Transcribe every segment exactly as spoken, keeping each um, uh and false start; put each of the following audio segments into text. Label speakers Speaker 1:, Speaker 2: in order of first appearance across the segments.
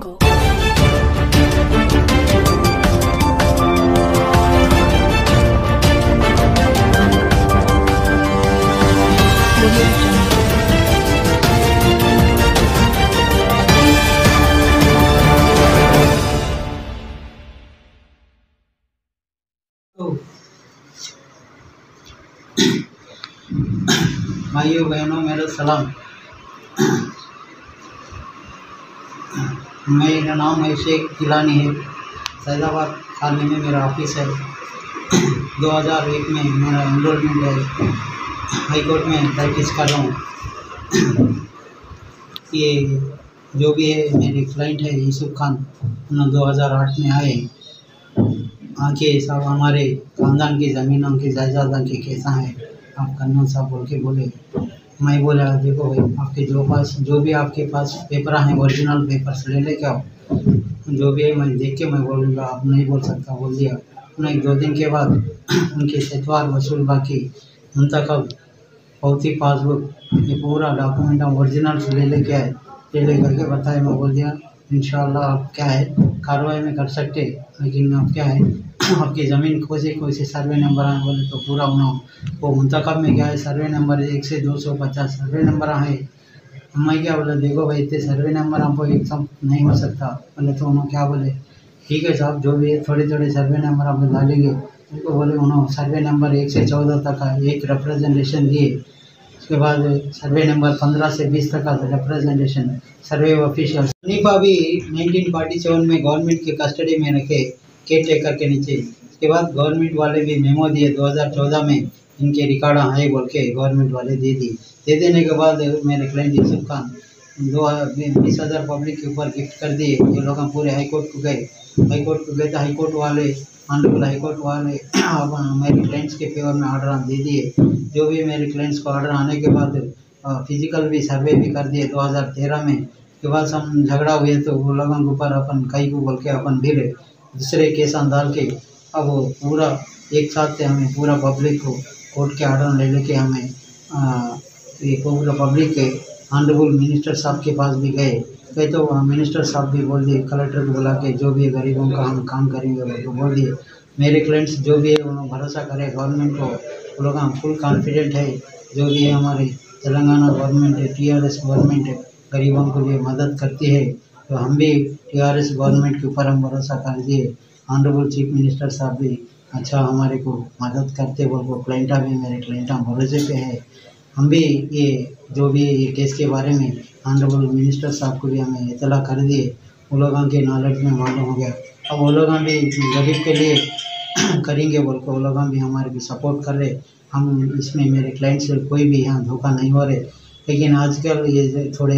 Speaker 1: Jungle.
Speaker 2: भाइयों बहनों मेरा सलाम। मेरा नाम है शेख गिलानी है। सैदाबाद थाने में मेरा ऑफिस है। दो हज़ार एक में मेरा एनरोलमेंट है। हाई कोर्ट में प्रैक्टिस कर रहा हूँ। ये जो भी है मेरे क्लाइंट है यूसुफ खान, उन्होंने दो हज़ार आठ में आए आके सब हमारे ख़ानदान की ज़मीनों की जायदादों की कैसा है आप कन्नौज साहब बोल के बोले। मैं बोला देखो भाई आपके जो पास जो भी आपके पास पेपर हैं ओरिजिनल पेपर्स ले लेके आओ, जो भी है मैं देख के मैं बोलूँगा, आप नहीं बोल सकता बोल दिया। उन्हें दो दिन के बाद उनके एतवार वसूल बाकी मुंतखब फौती पासबुक ये पूरा डॉक्यूमेंट हम ओरिजिनल से ले लेके आए। ले ले करके बताए, मैं बोल दिया इंशाल्लाह आप क्या है कार्रवाई में कर सकते, लेकिन आप क्या है आपकी ज़मीन कोई कोई से सर्वे नंबर आए बोले तो पूरा उन्होंने वो मुंतखब में क्या है सर्वे नंबर एक से दो सौ पचास सर्वे नंबर आए। मैं क्या बोला देखो भाई इतने सर्वे नंबर हमको एक सब नहीं हो सकता बोले। तो उन्होंने क्या बोले ठीक है साहब जो भी है थोड़े थोड़े सर्वे नंबर आप डालेंगे। उनको बोले उन्होंने सर्वे नंबर एक से चौदह तक का एक रिप्रेजेंटेशन दिए। उसके बाद सर्वे नंबर पंद्रह से बीस तक का रिप्रेजेंटेशन सर्वे ऑफिशियल हनीफा भी नाइनटीन फोर्टी सेवन में गवर्नमेंट के कस्टडी में रखे केयर टेकर के नीचे। उसके बाद गवर्नमेंट वाले भी मेमो दिए दो हज़ार चौदह में इनके रिकॉर्ड आए बोल के गवर्नमेंट वाले दे दी। दे देने के बाद मेरे क्लाइंट यूसुफ खान दो बीस हज़ार पब्लिक के ऊपर गिफ्ट कर दिए। ये लोग हम पूरे हाई कोर्ट को गए हाई कोर्ट को गए तो हाई कोर्ट वाले ऑनरेबल हाई कोर्ट वाले मेरे क्लाइंट्स के फेवर में ऑर्डर दे दिए। जो भी मेरे क्लाइंट्स को ऑर्डर आने के बाद फिजिकल भी सर्वे भी कर दिए दो हज़ार तेरह में। के बाद हम झगड़ा हुए तो वो लोगों के ऊपर अपन कई को बोल के अपन फिर दूसरे केस डाल के अब वो पूरा एक साथ से हमें पूरा पब्लिक को कोर्ट के ऑर्डर ले लेके हमें आ, ये पूरा पब्लिक के ऑनरेबल मिनिस्टर साहब के पास भी गए गए तो मिनिस्टर साहब भी बोल दिए कलेक्टर को बुला के जो भी है गरीबों का हम काम करेंगे तो बोल दिए। मेरे क्लाइंट्स जो भी है उन्होंने भरोसा करे गवर्नमेंट को, वो लोग हम फुल कॉन्फिडेंट है जो भी है हमारे तेलंगाना गवर्नमेंट है टी आर एस गवर्नमेंट है गरीबों को लिए मदद करती है। तो हम भी टी आर एस गवर्नमेंट के ऊपर हम भरोसा कर दिए। ऑनरेबल चीफ मिनिस्टर साहब भी अच्छा हमारे को मदद करते बोल को क्लाइंटा भी मेरे क्लाइंटा भरोसे पे है। हम भी ये जो भी ये केस के बारे में ऑनरेबल मिनिस्टर साहब को भी हमें इतला कर दिए। वो लोगों के नॉलेज में मालूम हो गया। अब वो लोग भी गरीब के लिए करेंगे बोल को वो लोग भी हमारे भी सपोर्ट कर रहे। हम इसमें मेरे क्लाइंट से कोई भी यहाँ धोखा नहीं हो रहे। लेकिन आजकल ये थोड़े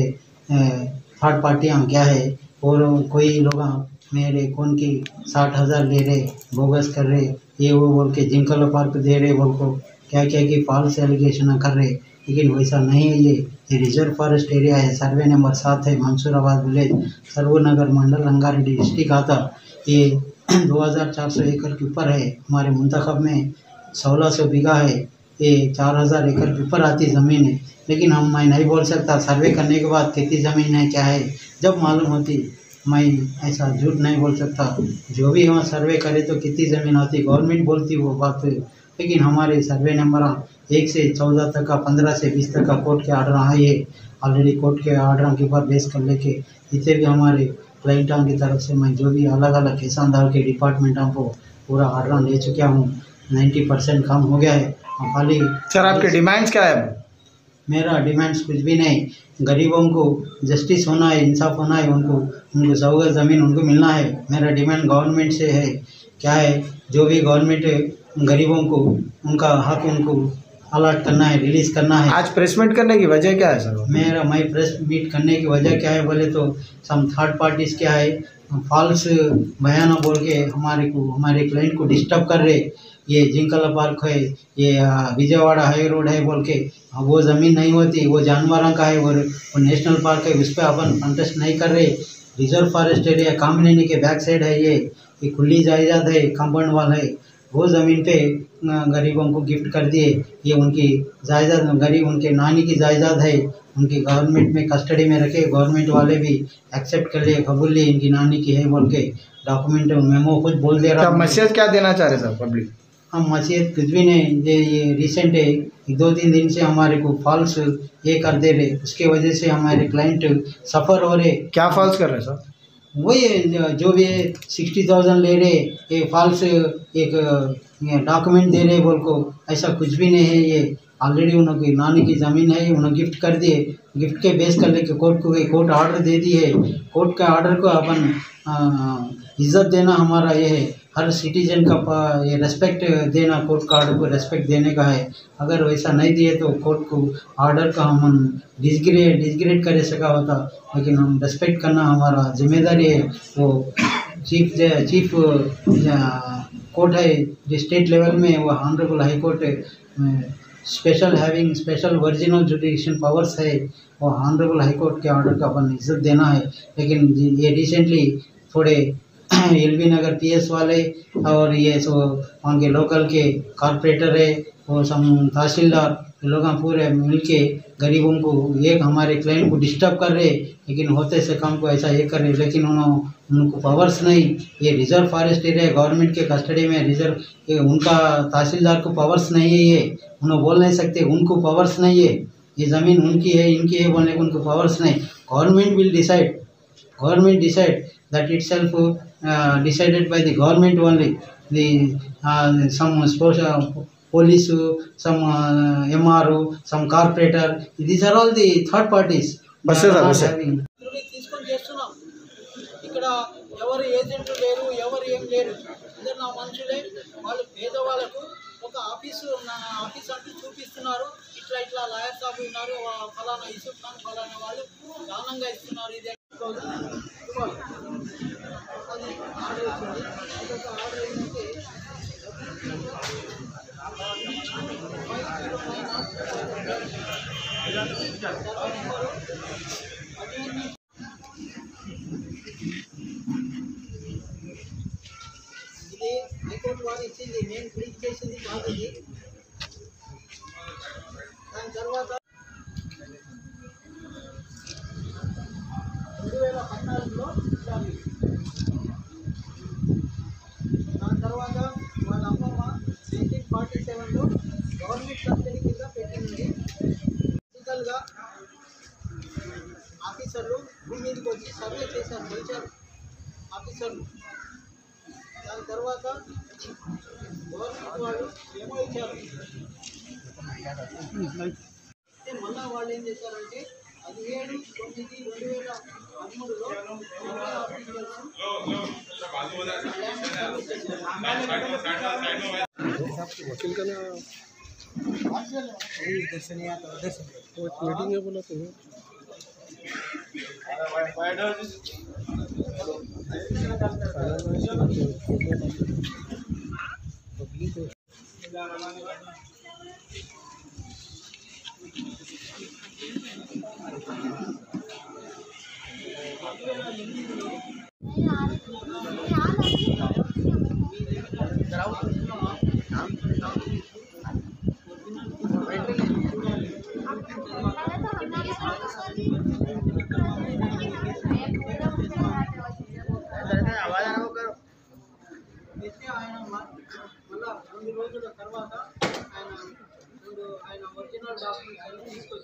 Speaker 2: थर्ड पार्टियाँ क्या है और कोई लोग मेरे कौन की साठ हज़ार ले रहे बोगस कर रहे ये वो बोल के जिंकल पार्क दे रहे बोल को क्या क्या की फॉल्स एलिगेशन कर रहे। लेकिन वैसा नहीं है। ये ये रिजर्व फॉरेस्ट एरिया है। सर्वे नंबर सात है मंसूराबाद विलेज सर्वनगर मंडल रंगारेड्डी डिस्ट्रिक्ट आता। ये दो हज़ार चार सौ एकड़ के ऊपर है। हमारे मुंतखब में सोलह सौ बीघा है। ये चार हज़ार एकड़ के ऊपर आती ज़मीन है। लेकिन हम मैं नहीं बोल सकता सर्वे करने के बाद कितनी ज़मीन है क्या है जब मालूम होती मैं ऐसा झूठ नहीं बोल सकता। जो भी वहाँ सर्वे करे तो कितनी ज़मीन होती गवर्नमेंट बोलती वो बात हुई। लेकिन हमारे सर्वे नंबर एक से चौदह तक का पंद्रह से बीस तक का कोर्ट के ऑर्डर आए है। ऑलरेडी कोर्ट के ऑर्डर के ऊपर बेस कर लेके इतने भी हमारे क्लाइंटों की तरफ से मैं जो भी अलग अलग किसान दाल के डिपार्टमेंटों को पूरा ऑर्डर ले चुका हूँ। नाइन्टी परसेंट काम हो गया है। खाली
Speaker 3: सर आपके डिमांड्स क्या है?
Speaker 2: मेरा डिमांड्स कुछ भी नहीं। गरीबों को जस्टिस होना है इंसाफ होना है। उनको उनको सौ ज़मीन उनको मिलना है। मेरा डिमांड गवर्नमेंट से है क्या है जो भी गवर्नमेंट गरीबों को उनका हक उनको अलॉट करना है रिलीज़ करना है।
Speaker 3: आज प्रेस मीट करने की वजह क्या है सर? मेरा
Speaker 2: मैं प्रेस मीट करने की वजह क्या है बोले तो सम थर्ड पार्टीज़ क्या है फॉल्स बयान बोल के हमारे को हमारे क्लाइंट को डिस्टर्ब कर रहे। ये जिंकल पार्क है ये विजयवाड़ा हाई रोड है बोल के वो ज़मीन नहीं होती वो जानवरों का है और वो नेशनल पार्क है उस पर अपन कंटेस्ट नहीं कर रहे। रिजर्व फॉरेस्ट एरिया कामनेनी के बैक साइड है। ये ये खुली जायदाद है कंपाउंड वाल है। वो ज़मीन पे गरीबों को गिफ्ट कर दिए। ये उनकी जायदाद, गरीब उनके नानी की जायदाद है, उनकी गवर्नमेंट में कस्टडी में रखे। गवर्नमेंट वाले भी एक्सेप्ट कर लिए, कबूल लिए इनकी नानी की है बोल के। डॉक्यूमेंट मेमो खुद बोल दे रहा।
Speaker 3: मैसेज क्या देना चाह रहे सर पब्लिक?
Speaker 2: हम मसीहत कुछ भी नहीं, ये ये रिसेंट है, दो तीन दिन से हमारे को फॉल्स ये कर दे रहे, उसके वजह से हमारे क्लाइंट सफ़र हो रहे।
Speaker 3: क्या फॉल्स कर रहे सर?
Speaker 2: वही जो भी सिक्सटी थाउजेंड ले रहे, ये फॉल्स एक डॉक्यूमेंट दे रहे बोल को। ऐसा कुछ भी नहीं है। ये ऑलरेडी उनकी नानी की ज़मीन है, उन्होंने गिफ्ट कर दिए। गिफ्ट के बेस कर लेके कोर्ट को कोर्ट ऑर्डर दे दी है। कोर्ट का ऑर्डर को अपन इज़्ज़त देना हमारा ये है। हर सिटीजन का ये रेस्पेक्ट देना, कोर्ट का ऑर्डर को रेस्पेक्ट देने का है। अगर वैसा नहीं दिए तो कोर्ट को ऑर्डर का हम डिसग्रेड डिसग्रेड कर सका होता, लेकिन हम रेस्पेक्ट करना हमारा जिम्मेदारी है। वो चीफ चीफ कोर्ट है जो स्टेट लेवल में, वो honourable high court special having special original judicial powers है। वो ऑनरेबल हाई कोर्ट के ऑर्डर का अपन इज्जत देना है। लेकिन ये रिसेंटली थोड़े एलबी नगर पीएस वाले और ये सो वहाँ के लोकल के कॉरपोरेटर है, वो सब तहसीलदार लोग पूरे मिलके गरीबों को, एक हमारे क्लाइंट को डिस्टर्ब कर रहे। लेकिन होते से काम को ऐसा ये कर रहे, लेकिन उन्होंने उनको पावर्स नहीं। ये रिजर्व फॉरेस्ट एरिया गवर्नमेंट के कस्टडी में, रिजर्व ये उनका तहसीलदार को पावर्स नहीं है। ये उन्होंने बोल नहीं सकते, उनको पावर्स नहीं है। ये ज़मीन उनकी है, इनकी है बोलने को उनको पावर्स नहीं। Government will decide, government decide that itself uh, decided by the government only. The uh, some social police, some uh, M R O, some corporator, these are all the third parties. తీసుకొని చేస్తున్నాం. ఇక్కడ ఎవరు agent లేరు, ఎవరు ఏం లేరు, అందరు నా మనుషులే. వాళ్ళు పేదవాళ్ళకు ఒక ఆఫీసు ఆఫీస్ అంటూ చూపిస్తున్నారు. ఇట్లా ఇట్లా లాయర్ సాబ్ ఉన్నారు, ఫలానా యూసుఫ్ ఖాన్ ఫలానా వాళ్ళు దానంగా ఇస్తున్నారు. ఇది అది ఆర్డర్ వచ్చింది. అదొక ఆర్డర్ ఏంటంటే ఇది హైకోర్టు వారు ఇచ్చింది, నేను క్లిక్ చేసింది కాదు ఇది. దాని తర్వాత రెండు వేల పద్నాలుగులో దాని తర్వాత వాళ్ళ అమ్మమ్మ నైన్టీన్ ఫార్టీ సెవెన్లో గవర్నమెంట్ కస్టడీ కింద పెట్టింది. ఫిజికల్గా ఆఫీసర్లు భూమి మీదకి వచ్చి సర్వే చేశారు, కల్చర్ ఆఫీసర్లు. దాని తర్వాత గవర్నమెంట్ వాళ్ళు ఏమో ఇచ్చారు. మళ్ళా వాళ్ళు ఏం చేశారంటే పదిహేడు తొమ్మిది రెండు వేల పదమూడులో
Speaker 3: मीटिंग है बोला तो
Speaker 2: ఆయన మళ్ళా రెండు రోజుల తర్వాత ఆయన రెండు ఆయన ఒరిజినల్ డాక్యుమెంట్స్ తీసుకొచ్చి